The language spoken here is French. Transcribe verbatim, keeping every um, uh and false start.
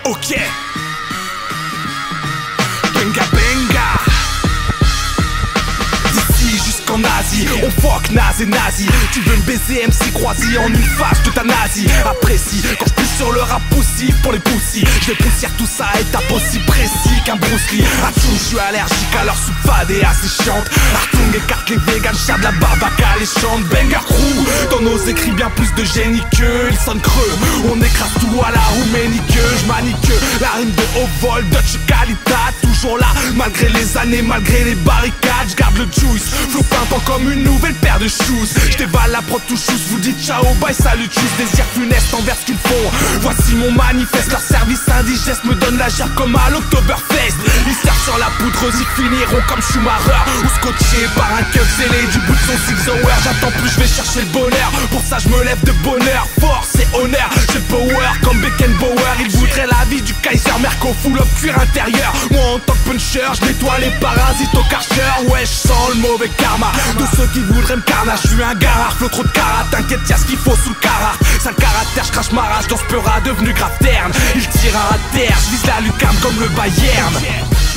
Ok. Benga benga. D'ici jusqu'en Asie, on fuck naze et nazi. Tu veux me baiser M C croisé en une fâche de ta nazi. Apprécie quand je pousse sur le rap poussif pour les poussis. Je vais poussière tout ça et tape aussi précis qu'un Bruce Lee. Atchoum, je suis allergique à leur soupe fade et assez chiante. Artung écarte les vegans, chat de la barbaca, les chante. Banger crew, dans nos écrits bien plus de génie que ils sonnent creux. On écrase tout à la rouménie que je manie que la rime de haut vol, Dutch qualité, toujours là malgré les années, malgré les barricades. Je garde le juice, flow pimpant comme une nouvelle paire de shoes. Je dévale la prod tout chousse, vous dites ciao, bye, salut, tchuss. Désir funeste envers ce qu'ils font. Voici mon manifeste, leur service indigeste me donne la gerbe comme à l'Oktoberfest. Ils servent sur la poudreuse, ils finiront comme Schumacher ou scotché par un keuf zélé du bout de son six hour. J'attends plus, je vais chercher le bonheur. Pour ça je me lève de bonheur, force et honneur. J'ai le power comme Beckenbauer. Ils voudraient la vie du Kaiser Merco, full up cuir intérieur. Moi en tant que puncher, je nettoie les parasites au karcher. Ouais, je sens le mauvais karma de ceux qui voudraient me carnage. Je suis un garard, flot trop de carat. T'inquiète, y'a ce qu'il faut sous le carat. Sale caractère, je crache ma rage dans ce peura devenu grave terne. Il tire à terre, je vise la lucarne comme le Bayern.